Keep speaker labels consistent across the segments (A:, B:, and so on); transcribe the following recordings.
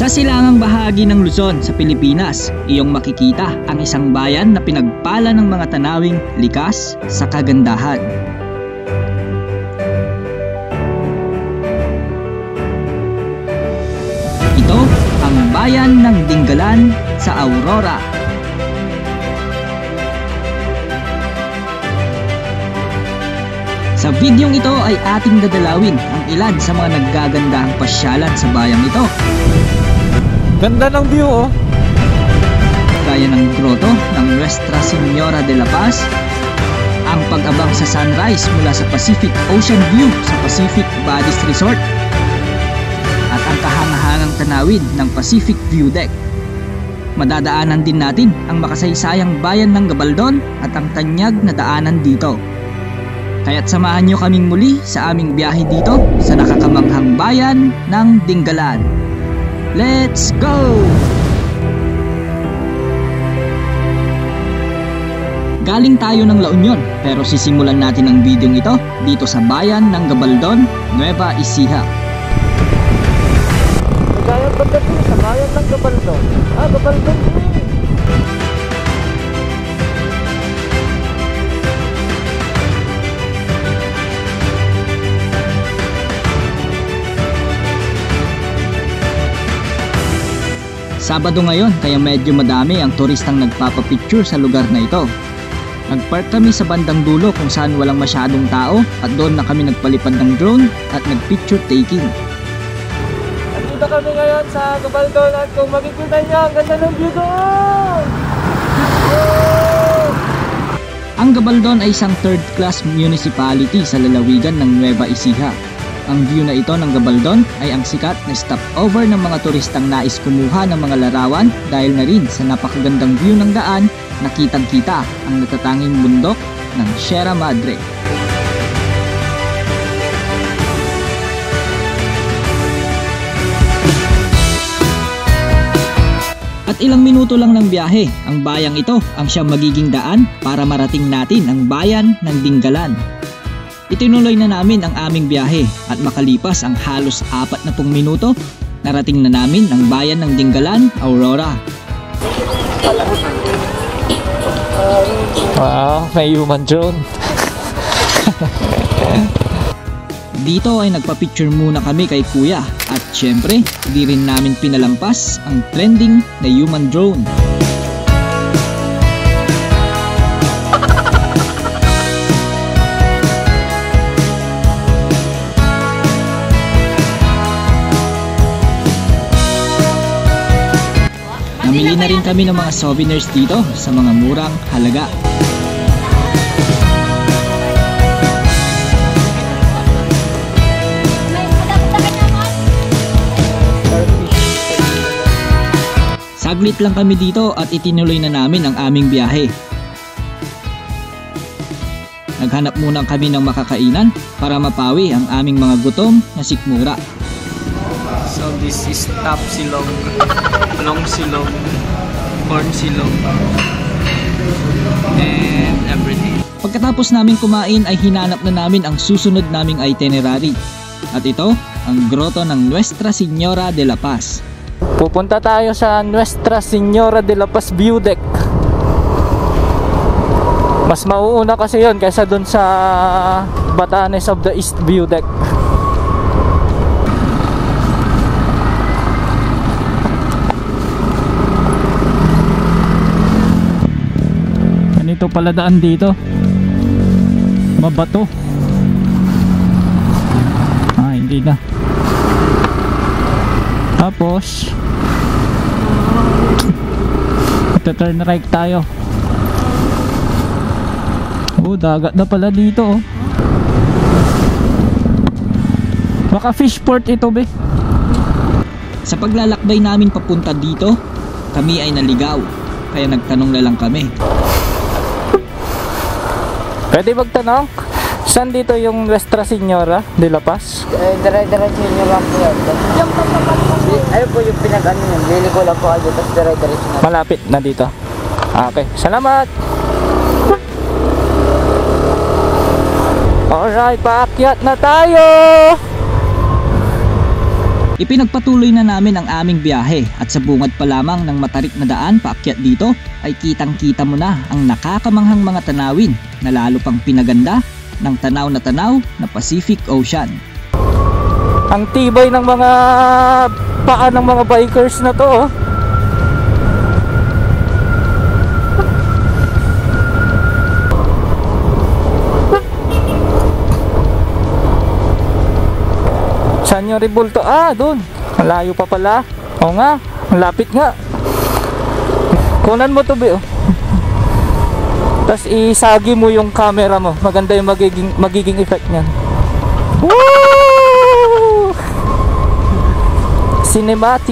A: silangang bahagi ng Luzon sa Pilipinas, iyong makikita ang isang bayan na pinagpala ng mga tanawing likas sa kagandahan. Ito ang bayan ng Dingalan sa Aurora. Sa videong ito ay ating dadalawin ang ilan sa mga naggagandahang pasyalan sa bayang ito.
B: Ganda ng view oh.
A: Gaya ng grotto ng Nuestra Señora de la Paz, ang pag-abang sa sunrise mula sa Pacific Ocean View sa Pacific Badis Resort, at ang kahangahangang tanawin ng Pacific View Deck. Madadaanan din natin ang makasaysayang bayan ng Gabaldon at ang tanyag na daanan dito. Kaya't samahan nyo kaming muli sa aming biyahe dito sa nakakamanghang bayan ng Dingalan. Let's go! Galing tayo ng La Union, pero sisimulan natin ang videong ito dito sa bayan ng Gabaldon, Nueva Ecija.
B: Kaya pagdating sa bayan ng Gabaldon. Gabaldon din!
A: Sabado ngayon, kaya medyo madami ang turistang nagpapapicture sa lugar na ito. Nagpark kami sa bandang dulo kung saan walang masyadong tao at doon na kami nagpalipad ng drone at nagpicture taking.
B: Nandito kami ngayon sa Gabaldon at kung makikita niyo, ang ganda ng view doon!
A: Ang Gabaldon ay isang third-class municipality sa lalawigan ng Nueva Ecija. Ang view na ito ng Gabaldon ay ang sikat na stopover ng mga turistang nais kumuha ng mga larawan dahil na rin sa napakagandang view ng daan na kitang-kita ang natatanging bundok ng Sierra Madre. At ilang minuto lang ng biyahe, ang bayang ito ang siyang magiging daan para marating natin ang bayan ng Dingalan. Itinuloy na namin ang aming biyahe at makalipas ang halos 40 minuto, narating na namin ang bayan ng Dingalan, Aurora.
B: Wow, may human drone.
A: Dito ay nagpa-picture muna kami kay Kuya at syempre, di rin namin pinalampas ang trending na human drone. Namili na rin kami ng mga souvenirs dito sa mga murang halaga. Saglit lang kami dito at itinuloy na namin ang aming biyahe. Naghanap muna kami ng makakainan para mapawi ang aming mga gutom na sikmura.
C: So this is top silong, long silong, corn silong, and everything.
A: Pagkatapos namin kumain ay hinanap na namin ang susunod naming itinerary. At ito, ang grotto ng Nuestra Señora de la Paz.
B: Pupunta tayo sa Nuestra Señora de la Paz View Deck. Mas mauuna kasi yon kaysa dun sa Batanes of the East View Deck. Ito pala daan dito, mabato. Hindi na. Tapos turn right tayo. Dagat na pala dito Baka fishport ito be.
A: Sa paglalakbay namin papunta dito, kami ay naligaw, kaya nagtanong na lang kami.
B: Pwede magtanong, saan dito yung Nuestra Señora de la Paz?
D: Dire-diretso nyo lang po yan. Ayun po yung pinag-ano yun. Lili ko lang po kayo, tapos dire-diretso na.
B: Malapit na dito. Okay, salamat! Alright, paakyat na tayo!
A: Ipinagpatuloy na namin ang aming biyahe at sa bungad pa lamang ng matarik na daan paakyat dito ay kitang-kita mo na ang nakakamanghang mga tanawin na lalo pang pinaganda ng tanaw na Pacific Ocean.
B: Ang tibay ng mga paa ng mga bikers na to, oh. Saan yung rebulto? Ah, doon. Malayo pa pala. Oo nga, malapit nga. Kunan mo to, be, oh. Tapos isagi mo yung camera mo. Maganda yung magiging effect niyan. Woo! Cinematic.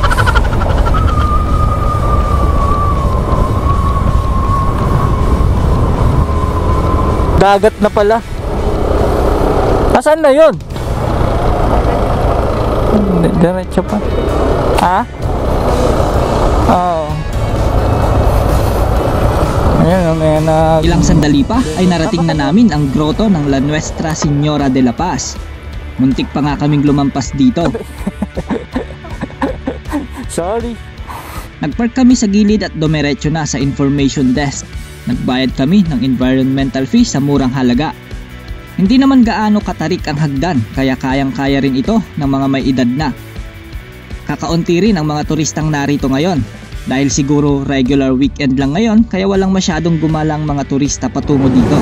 B: Dagat na pala. Nasaan na yun? Diretso pa. Ha? Oo. Ayan,
A: Ilang sandali pa ay narating na namin ang grotto ng La Nuestra Señora de la Paz. Muntik pa nga kaming lumampas dito.
B: Sorry.
A: Nagpark kami sa gilid at dumiretso na sa information desk. Nagbayad kami ng environmental fee sa murang halaga. Hindi naman gaano katarik ang hagdan kaya kayang-kaya rin ito ng mga may edad na. Kakaunti rin ang mga turistang narito ngayon dahil siguro regular weekend lang ngayon kaya walang masyadong gumalang mga turista patungo dito.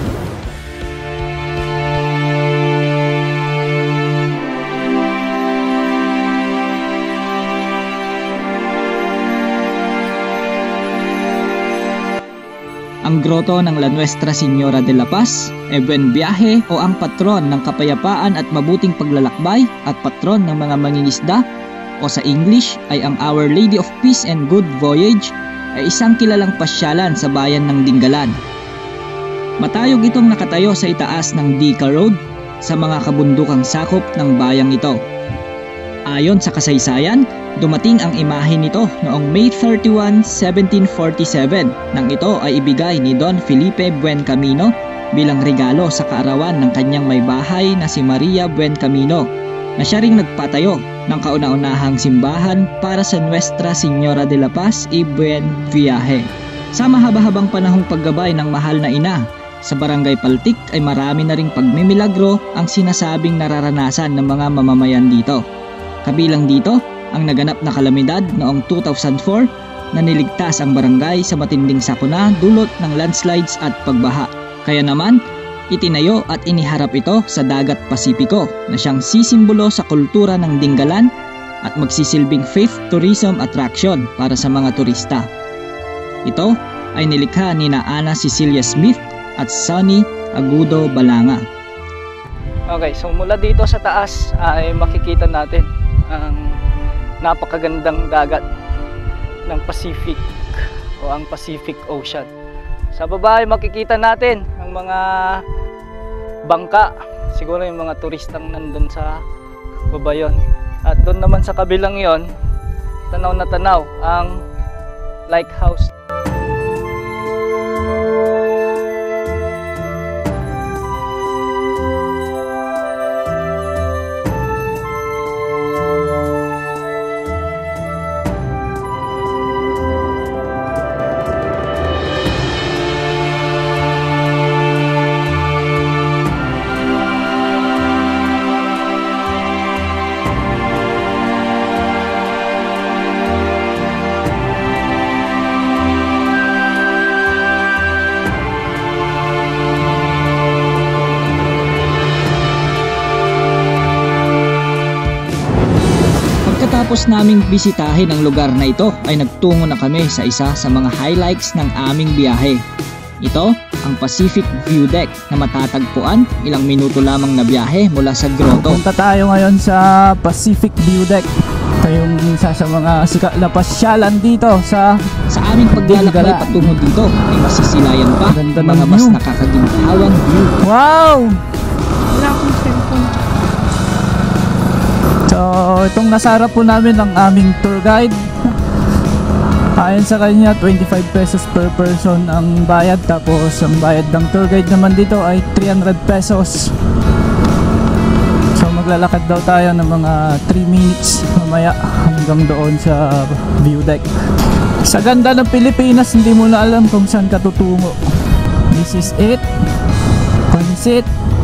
A: Ang grotto ng La Nuestra Señora de la Paz, Buen Viaje o ang patron ng kapayapaan at mabuting paglalakbay at patron ng mga mangingisda o sa English ay ang Our Lady of Peace and Good Voyage ay isang kilalang pasyalan sa bayan ng Dingalan. Matayog itong nakatayo sa itaas ng Dica Road sa mga kabundukang sakop ng bayang ito. Ayon sa kasaysayan, dumating ang imahe nito noong May 31, 1747 nang ito ay ibigay ni Don Felipe Buencamino bilang regalo sa kaarawan ng kanyang may bahay na si Maria Buencamino na siya ring nagpatayo ng kauna-unahang simbahan para sa Nuestra Señora de la Paz y Buen Viaje. Sa mahaba-habang panahong paggabay ng mahal na ina, sa Barangay Paltik ay marami na ring pagmimilagro ang sinasabing nararanasan ng mga mamamayan dito. Kabilang dito ang naganap na kalamidad noong 2004 na niligtas ang barangay sa matinding sakuna dulot ng landslides at pagbaha. Kaya naman, itinayo at iniharap ito sa Dagat Pasipiko na siyang sisimbolo sa kultura ng Dingalan at magsisilbing faith tourism attraction para sa mga turista. Ito ay nilikha ni Ana Cecilia Smith at Sonny Agudo Balanga.
B: Okay, so mula dito sa taas ay makikita natin ang napakagandang dagat ng Pacific o ang Pacific Ocean. Sa baba ay makikita natin ang mga bangka, siguro yung mga turistang nandun sa baba yun. At doon naman sa kabilang yon, tanaw na tanaw ang lighthouse.
A: Pagkatapos naming bisitahin ang lugar na ito ay nagtungo na kami sa isa sa mga highlights ng aming biyahe. Ito ang Pacific View Deck na matatagpuan ilang minuto lamang na biyahe mula sa grotto.
B: Punta tayo ngayon sa Pacific View Deck. Ito yung isa sa mga sikat na pasyalan dito sa
A: aming paglalakbay patungo dito ay masisilayan pa mga mas nakakaginhawang view.
B: Wow! Wala akong cellphone. So, itong nasarap po namin ang aming tour guide. Ayon sa kanya, 25 pesos per person ang bayad. Tapos, ang bayad ng tour guide naman dito ay 300 pesos. So, maglalakad daw tayo ng mga 3 minutes mamaya hanggang doon sa view deck. Sa ganda ng Pilipinas, hindi mo na alam kung saan ka tutungo. This is it. Pansit.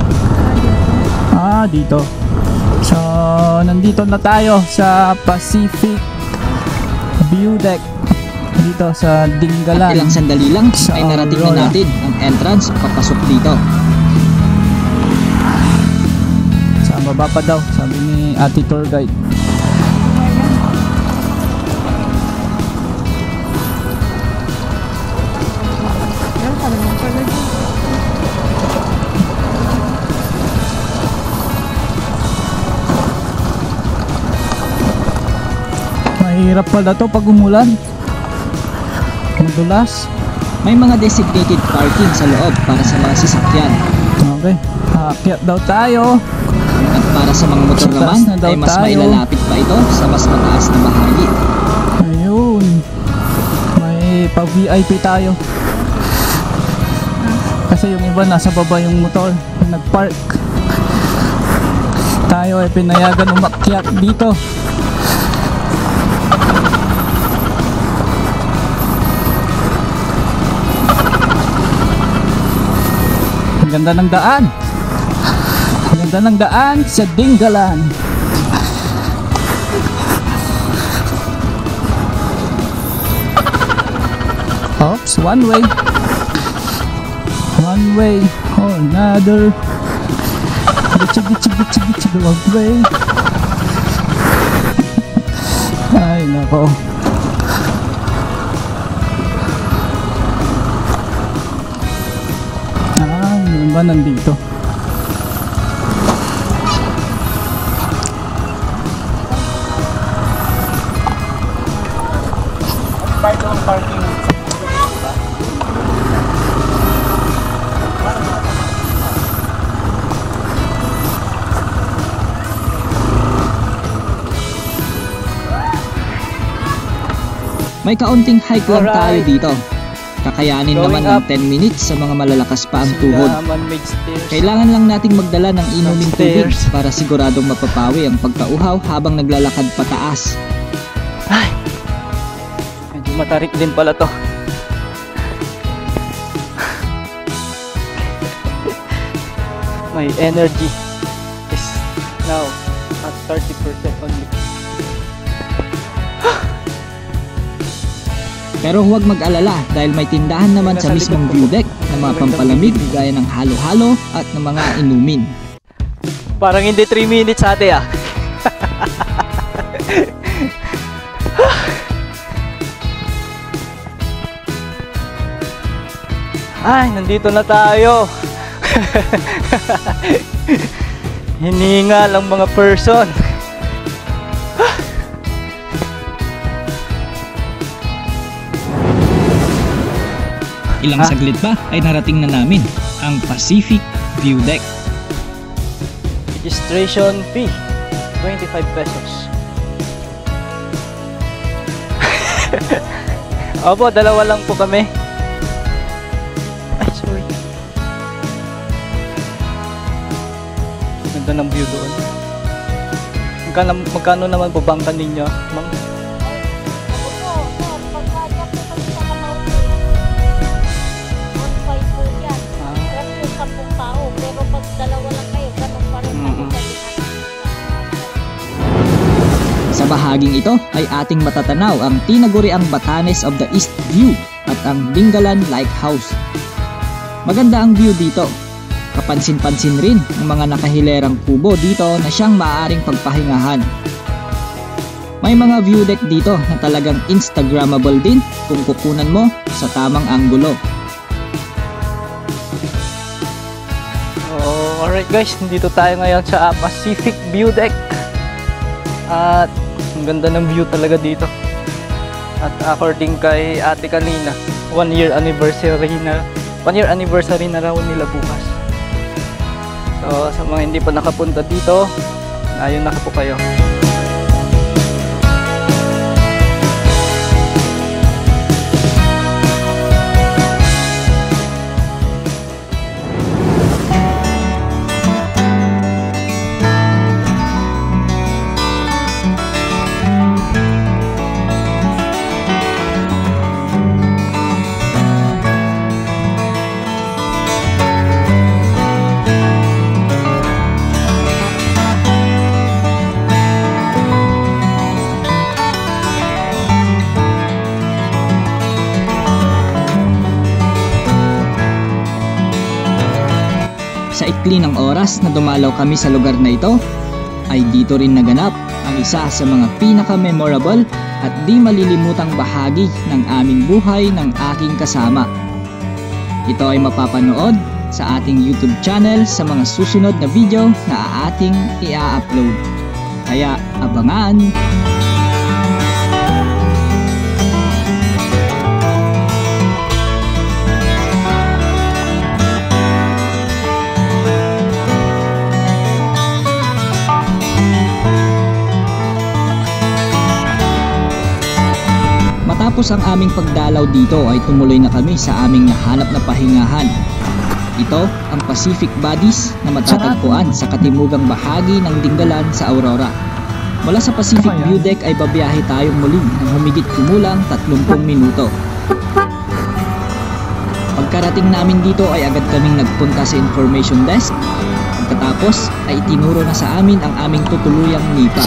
B: Dito. So, nandito na tayo sa Pacific View Deck dito sa Dingalan.
A: Ilang sandali lang ay narating na natin ang entrance papasok dito.
B: Sa baba pa daw, sabi ni Ate Tour Guide. Mahirap pala to pag umulan. Madulas.
A: May mga designated parking sa loob para sa mga sasakyan.
B: Okay, aakyat daw tayo.
A: At para sa mga motor
B: Sa taas
A: naman
B: na daw
A: ay mas
B: tayo.
A: mailalapit pa ito sa mas mataas na bahagi.
B: Ayun. May pa-VIP tayo. Kasi yung iba nasa baba yung motor, nag-park. Tayo ay pinayagan umakyat dito. Ang ganda ng daan. Ang ganda ng daan sa Dingalan. Oops, one way. One way or another. Gitsi, the wrong way. Ay, nako. Yun ba nandito? Parking.
A: May kaunting hike lang tayo
B: Alright.
A: dito. Kakayanin
B: Going
A: naman ng
B: up.
A: 10 minutes sa mga malalakas pa ang tuhod.
B: Man-made stairs.
A: Kailangan lang nating magdala ng inuming tubig
B: Stairs.
A: para siguradong mapapawi ang pagkauhaw habang naglalakad pataas.
B: Ay, medyo matarik din pala to. My energy is now at 30% only.
A: Pero huwag mag-alala dahil may tindahan naman sa mismong view deck na mga pampalamig gaya ng halo-halo at ng mga inumin.
B: Parang hindi 3 minutes ate ah. Ay, nandito na tayo. Hiningal ang mga person.
A: Ilang saglit pa ay narating na namin ang Pacific View Deck.
B: Registration fee, 25 pesos. Opo, dalawa lang po kami. Ay, sorry. Ganda ng view doon. Magkano naman po bangka ninyo, ma'am?
A: Sa bahaging ito ay ating matatanaw ang tinaguriang Batanes of the East View at ang Dingalan Lighthouse. Maganda ang view dito. Kapansin-pansin rin ang mga nakahilerang kubo dito na siyang maaaring pagpahingahan. May mga view deck dito na talagang Instagrammable din kung kukunan mo sa tamang anggulo.
B: Alright guys, nandito tayo ngayon sa Pacific View Deck. At ang ganda ng view talaga dito. At according kay ate kanina, 1 year anniversary na raw nila bukas. So sa mga hindi pa nakapunta dito, ayun na po kayo.
A: maikli ng oras na dumalaw kami sa lugar na ito, ay dito rin naganap ang isa sa mga pinaka-memorable at di malilimutang bahagi ng aming buhay ng aking kasama. Ito ay mapapanood sa ating YouTube channel sa mga susunod na video na ating i-upload. Kaya abangan! Matapos ang aming pagdalaw dito ay tumuloy na kami sa aming nahanap na pahingahan. Ito ang Pacific Bodies na matatagpuan sa katimugang bahagi ng Dingalan sa Aurora. Mula sa Pacific View Deck ay babiyahe tayong muli ng humigit kumulang 30 minuto. Pagkarating namin dito ay agad kaming nagpunta sa information desk. Pagkatapos ay itinuro na sa amin ang aming tutuluyang nipa.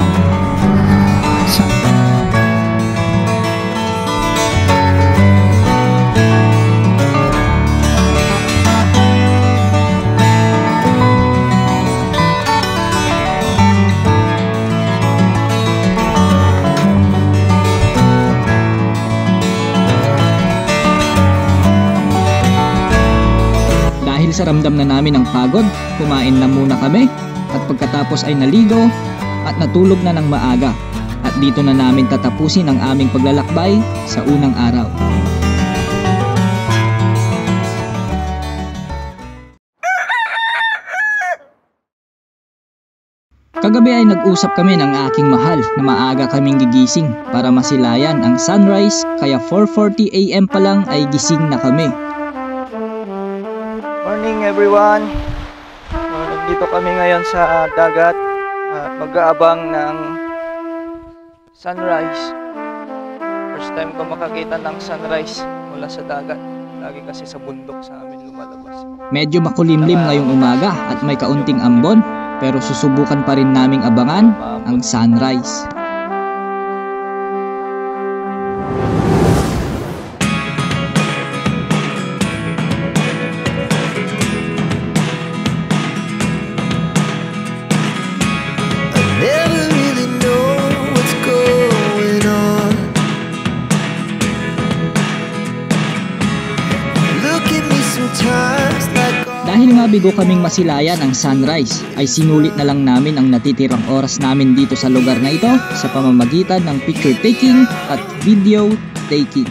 A: Sa ramdam na namin ang pagod, kumain na muna kami at pagkatapos ay naligo at natulog na ng maaga. At dito na namin tatapusin ang aming paglalakbay sa unang araw. Kagabi ay nag-usap kami ng aking mahal na maaga kaming gigising para masilayan ang sunrise, kaya 4:40 AM pa lang ay gising na kami.
B: Morning everyone! Nandito kami ngayon sa dagat at mag-aabang ng sunrise. First time ko makakita ng sunrise mula sa dagat. Lagi kasi sa bundok sa amin lumalabas.
A: Medyo makulimlim ngayong umaga at may kaunting ambon, pero susubukan pa rin naming abangan ang sunrise. Dahil nga bigo kaming masilayan ang sunrise, ay sinulit na lang namin ang natitirang oras namin dito sa lugar na ito sa pamamagitan ng picture taking at video taking.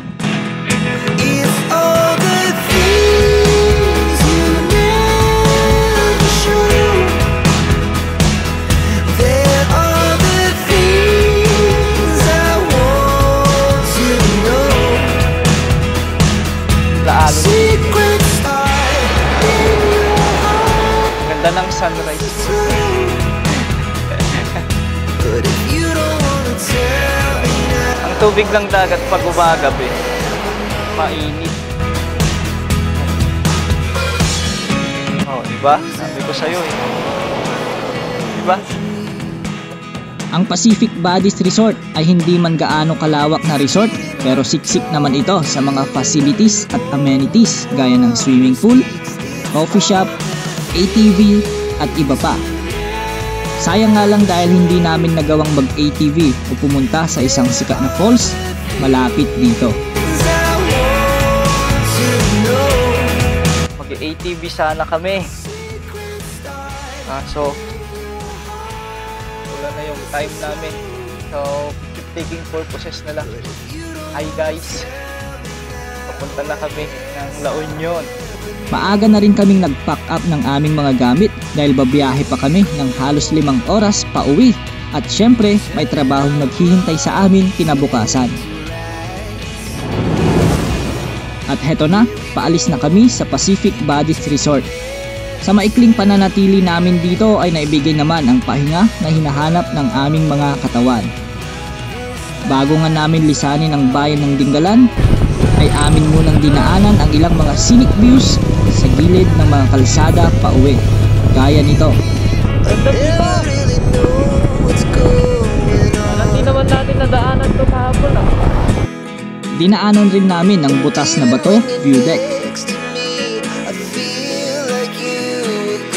B: Ganda ng sunrise. Ang tubig ng dagat pag umagabi, mainit. Oh, diba? Sabi ko sa'yo eh. Diba?
A: Ang Pacific Bodies Resort ay hindi man gaano kalawak na resort, pero siksik naman ito sa mga facilities at amenities gaya ng swimming pool, coffee shop, ATV at iba pa. Sayang nga lang dahil hindi namin nagawang mag-ATV o pumunta sa isang sikat na falls malapit dito.
B: Mag-ATV sana kami. So wala na yung time namin. So keep taking purposes na lang. Hi guys, papunta na kami ng La Union.
A: Maaga na rin kaming nag-pack up ng aming mga gamit dahil babiyahe pa kami ng halos 5 oras pa uwi. At syempre, may trabahong naghihintay sa amin kinabukasan. At heto na, paalis na kami sa Pacific Bodies Resort. Sa maikling pananatili namin dito ay naibigay naman ang pahinga na hinahanap ng aming mga katawan. Bago nga namin lisanin ang bayan ng Dingalan, ay amin munang dinaanan ang ilang mga scenic views sa gilid ng mga kalsada pa uwi. Gaya nito.
B: Hindi naman natin nadaanan ito kahapon ah.
A: Dinaanan rin namin ang butas na bato view deck.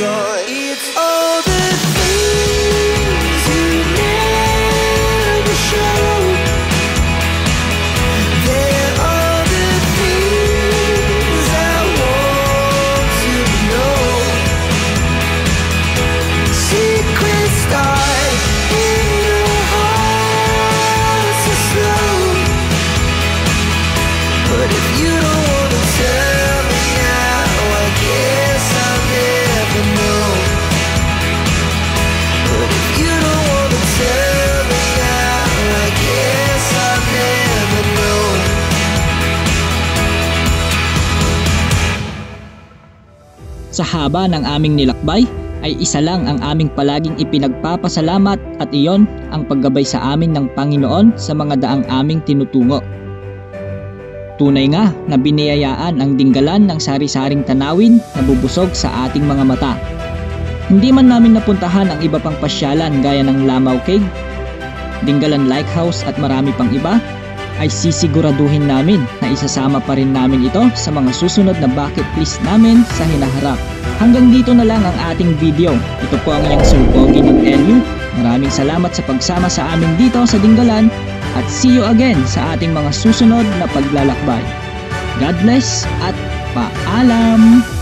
A: Sa haba ng aming nilakbay ay isa lang ang aming palaging ipinagpapasalamat at iyon ang paggabay sa amin ng Panginoon sa mga daang aming tinutungo. Tunay nga na biniyayaan ang Dinggalan ng sari-saring tanawin na bubusog sa ating mga mata. Hindi man namin napuntahan ang iba pang pasyalan gaya ng Lamau Cave, Dinggalan Lighthouse at marami pang iba, ay sisiguraduhin namin na isasama pa rin namin ito sa mga susunod na bucket list namin sa hinaharap. Hanggang dito na lang ang ating video. Ito po ang iyong Sir Pogi ng LU. Maraming salamat sa pagsama sa amin dito sa Dinggalan at see you again sa ating mga susunod na paglalakbay. God bless at paalam!